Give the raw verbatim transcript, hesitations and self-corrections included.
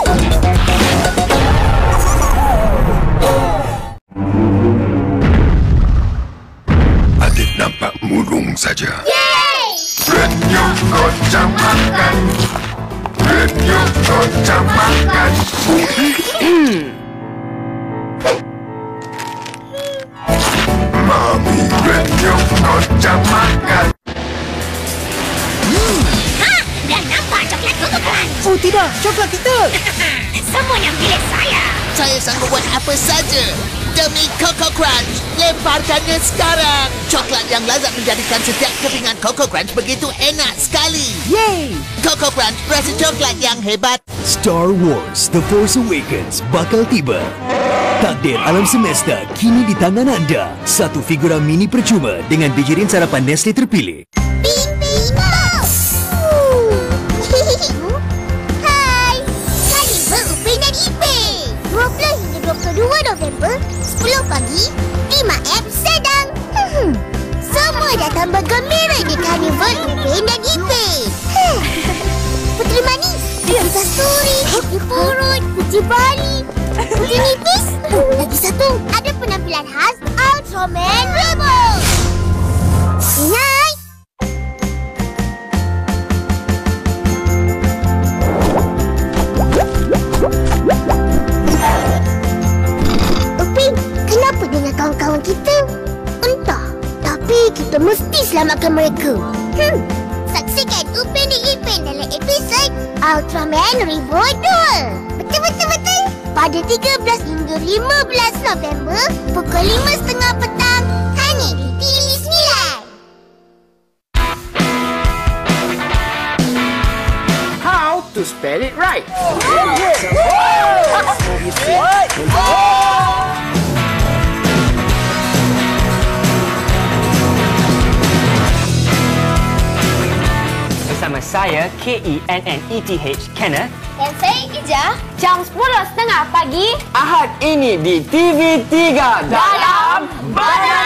Adik nampak murung saja. Yeay! Renyuk kocang makan. Renyuk kocang makan. Mami renyuk kocang makan. Ha! Dah nampak coklat Coco Crunch? Oh tidak, coklat kita. Semuanya milik saya. Saya sanggup buat apa saja demi Coco Crunch. Lemparkannya sekarang. Coklat yang lazat menjadikan setiap kepingan Coco Crunch begitu enak sekali. Yeay! Coco Crunch, rasa coklat yang hebat. Star Wars The Force Awakens bakal tiba. Takdir alam semesta kini di tangan anda. Satu figura mini percuma dengan bijirin sarapan Nestle terpilih. Bing, bing, boom! Hai! Kali berupin dan ipin. dua puluh hingga dua puluh dua November, sepuluh pagi, lima M sedang. Hmm. Semua datang bergembira di Karnival Upin dan Ipin. Hmm. Puteri manis, Puteri kasturi, Puteri purut, Puteri bali, Puteri nipis. Lagi satu, ada penampilan khas Ultraman Rebel. Ingat! Upin, kenapa dengan kawan-kawan kita? Entah, tapi kita mesti selamatkan mereka. Hmm, saksikan Upin di Ipin dalam episod Ultraman Rebel dua. Betul-betul-betul. Pada tiga belas hingga lima belas November, pukul lima tiga puluh petang, hanya di T V sembilan. How to spell it right? Bersama saya K E N N E T H Kenneth. Dan saya Ijah. Jam sepuluh tiga puluh pagi. Ahad ini di T V tiga dalam Bananana